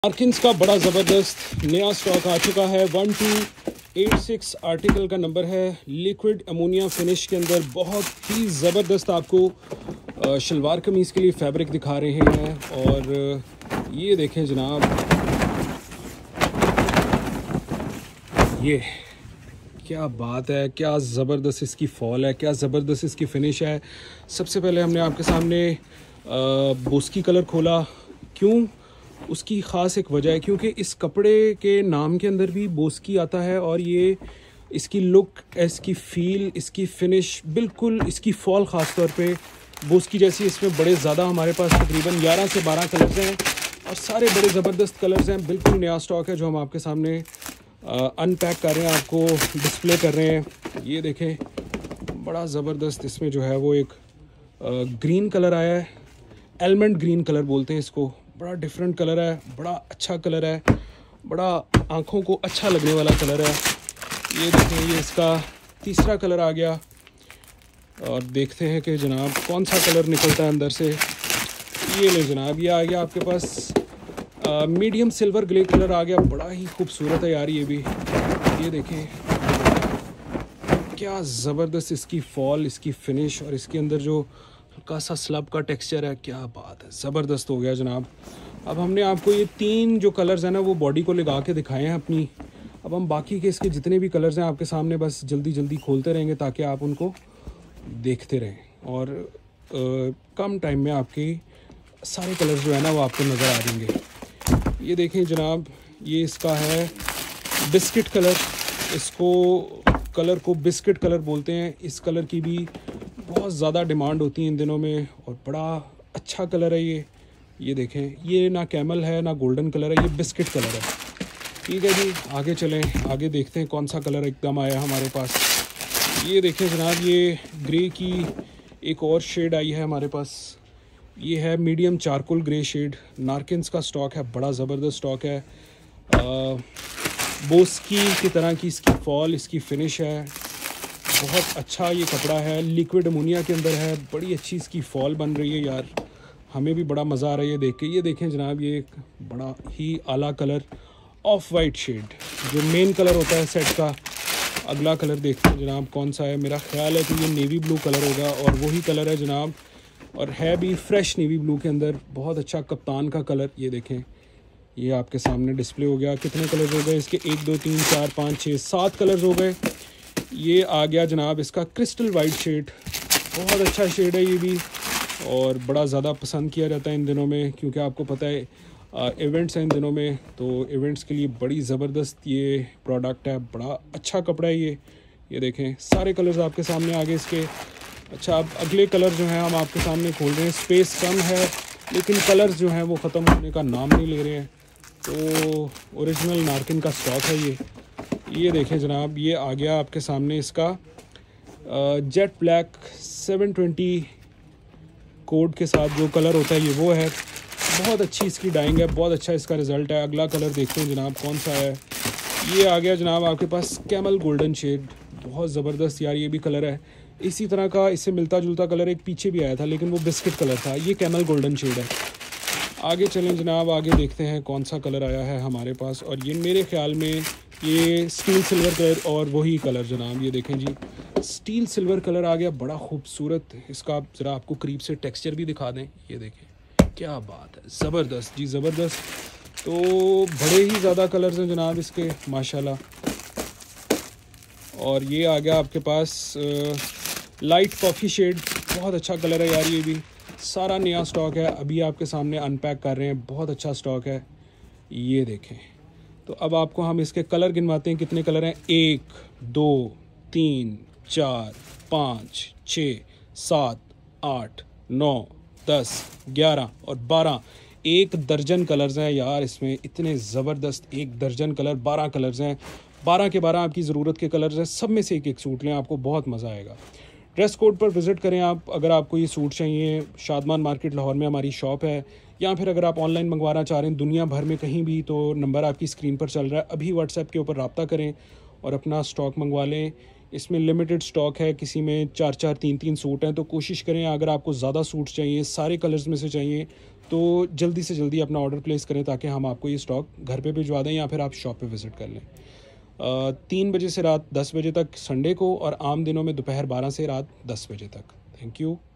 नारकिन्स का बड़ा ज़बरदस्त नया स्टॉक आ चुका है। 1286 आर्टिकल का नंबर है। लिक्विड अमोनिया फिनिश के अंदर बहुत ही ज़बरदस्त आपको शलवार कमीज़ के लिए फैब्रिक दिखा रहे हैं। और ये देखें जनाब, ये क्या बात है, क्या ज़बरदस्त इसकी फॉल है, क्या ज़बरदस्त इसकी फ़िनिश है। सबसे पहले हमने आपके सामने बोस्की कलर खोला। क्यों? उसकी ख़ास एक वजह है क्योंकि इस कपड़े के नाम के अंदर भी बोस्की आता है और ये इसकी लुक, इसकी फ़ील, इसकी फ़िनिश, बिल्कुल इसकी फॉल ख़ास तौर पे बोस्की जैसी। इसमें बड़े ज़्यादा हमारे पास तकरीबन 11 से 12 कलर्स हैं और सारे बड़े ज़बरदस्त कलर्स हैं। बिल्कुल नया स्टॉक है जो हम आपके सामने अनपैक कर रहे हैं, आपको डिस्प्ले कर रहे हैं। ये देखें, बड़ा ज़बरदस्त इसमें जो है वो एक ग्रीन कलर आया है। एलमंड ग्रीन कलर बोलते हैं इसको। बड़ा डिफरेंट कलर है, बड़ा अच्छा कलर है, बड़ा आँखों को अच्छा लगने वाला कलर है। ये देखें, ये इसका तीसरा कलर आ गया और देखते हैं कि जनाब कौन सा कलर निकलता है अंदर से। ये ले जनाब, ये आ गया आपके पास मीडियम सिल्वर ग्रे कलर आ गया। बड़ा ही खूबसूरत है यार ये भी। ये देखें क्या ज़बरदस्त इसकी फॉल, इसकी फ़िनिश और इसके अंदर जो हल्का सा स्लब का टेक्सचर है। क्या बात है, ज़बरदस्त हो गया जनाब। अब हमने आपको ये 3 जो कलर्स हैं ना वो बॉडी को लगा के दिखाए हैं अपनी। अब हम बाकी के इसके जितने भी कलर्स हैं आपके सामने बस जल्दी जल्दी खोलते रहेंगे ताकि आप उनको देखते रहें और कम टाइम में आपके सारे कलर्स जो है ना वो आपको नज़र आ जाएंगे। ये देखें जनाब, ये इसका है बिस्किट कलर। इसको कलर को बिस्किट कलर बोलते हैं। इस कलर की भी बहुत ज़्यादा डिमांड होती है इन दिनों में और बड़ा अच्छा कलर है ये देखें, ये ना कैमल है ना गोल्डन कलर है, ये बिस्किट कलर है। ठीक है जी, आगे चलें, आगे देखते हैं कौन सा कलर एकदम आया हमारे पास। ये देखें जनाब, ये ग्रे की एक और शेड आई है हमारे पास। ये है मीडियम चारकोल ग्रे शेड। नारकिन्स का स्टॉक है, बड़ा ज़बरदस्त स्टॉक है। बोस्की की तरह की इसकी फॉल, इसकी फ़िनिश है। बहुत अच्छा ये कपड़ा है, लिक्विड अमोनिया के अंदर है। बड़ी अच्छी इसकी फॉल बन रही है यार, हमें भी बड़ा मज़ा आ रहा है ये देख के। ये देखें जनाब, ये एक बड़ा ही आला कलर ऑफ वाइट शेड, जो मेन कलर होता है सेट का। अगला कलर देखते हैं जनाब कौन सा है। मेरा ख्याल है कि ये नेवी ब्लू कलर होगा और वही कलर है जनाब, और है भी फ्रेश नेवी ब्लू के अंदर। बहुत अच्छा कप्तान का कलर। ये देखें, ये आपके सामने डिस्प्ले हो गया। कितने कलर हो गए इसके? 1 2 3 4 5 6 7 कलर्स हो गए। ये आ गया जनाब इसका क्रिस्टल वाइट शेड। बहुत अच्छा शेड है ये भी और बड़ा ज़्यादा पसंद किया जाता है इन दिनों में, क्योंकि आपको पता है इवेंट्स हैं इन दिनों में, तो इवेंट्स के लिए बड़ी ज़बरदस्त ये प्रोडक्ट है। बड़ा अच्छा कपड़ा है ये देखें, सारे कलर्स आपके सामने आ गए इसके। अच्छा, अब अगले कलर जो हैं हम आपके सामने खोल रहे हैं। स्पेस कम है लेकिन कलर्स जो हैं वो ख़त्म होने का नाम नहीं ले रहे हैं। तो ओरिजिनल नारकिन का स्टॉक है ये देखें जनाब, ये आ गया आपके सामने इसका जेट ब्लैक 720 कोड के साथ जो कलर होता है ये वो है। बहुत अच्छी इसकी डाइंग है, बहुत अच्छा इसका रिज़ल्ट है। अगला कलर देखते हैं जनाब कौन सा है। ये आ गया जनाब आपके पास कैमल गोल्डन शेड। बहुत ज़बरदस्त यार ये भी कलर है। इसी तरह का इससे मिलता जुलता कलर एक पीछे भी आया था लेकिन वो बिस्किट कलर था। ये कैमल गोल्डन शेड है। आगे चलें जनाब, आगे देखते हैं कौन सा कलर आया है हमारे पास। और ये मेरे ख्याल में ये स्टील सिल्वर कलर और वही कलर जनाब। ये देखें जी, स्टील सिल्वर कलर आ गया, बड़ा खूबसूरत। इसका आप ज़रा आपको करीब से टेक्सचर भी दिखा दें। ये देखें क्या बात है, ज़बरदस्त जी ज़बरदस्त। तो बड़े ही ज़्यादा कलर्स हैं जनाब इसके माशाल्लाह। और ये आ गया आपके पास लाइट कॉफ़ी शेड। बहुत अच्छा कलर है यार ये भी। सारा नया स्टॉक है, अभी आपके सामने अनपैक कर रहे हैं। बहुत अच्छा स्टॉक है ये देखें। तो अब आपको हम इसके कलर गिनवाते हैं, कितने कलर हैं। 1 2 3 4 5 6 7 8 9 10 11 और 12। 1 दर्जन कलर्स हैं यार इसमें। इतने ज़बरदस्त 1 दर्जन कलर, 12 कलर्स हैं। 12 के 12 आपकी ज़रूरत के कलर्स हैं। सब में से एक सूट लें, आपको बहुत मज़ा आएगा। ड्रेस कोड पर विज़िट करें आप अगर आपको ये सूट चाहिए। शादमान मार्केट लाहौर में हमारी शॉप है, या फिर अगर आप ऑनलाइन मंगवाना चाह रहे हैं दुनिया भर में कहीं भी, तो नंबर आपकी स्क्रीन पर चल रहा है। अभी व्हाट्सएप के ऊपर रब्ता करें और अपना स्टॉक मंगवा लें। इसमें लिमिटेड स्टॉक है, किसी में 4 4 3 3 सूट हैं। तो कोशिश करें अगर आपको ज़्यादा सूट चाहिए, सारे कलर्स में से चाहिए, तो जल्दी से जल्दी अपना ऑर्डर प्लेस करें ताकि हम आपको ये स्टॉक घर पे भिजवा दें या फिर आप शॉप पे विज़िट कर लें। 3 बजे से रात 10 बजे तक संडे को, और आम दिनों में दोपहर 12 से रात 10 बजे तक। Thank you.